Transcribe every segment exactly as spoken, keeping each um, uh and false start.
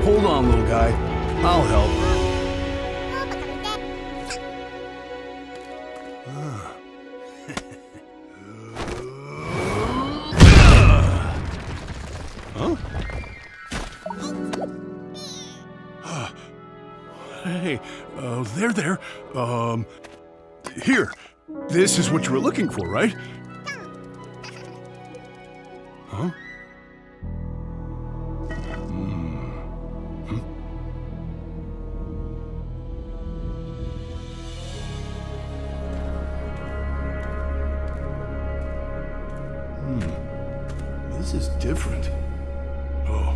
Hold on, little guy. I'll help. Huh? Hey, uh, there, there. Um, here. This is what you were looking for, right? Huh? Hmm. This is different. Oh.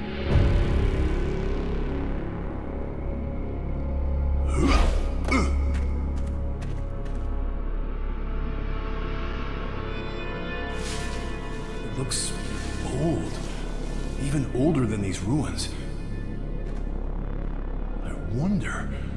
It looks old. Even older than these ruins. I wonder...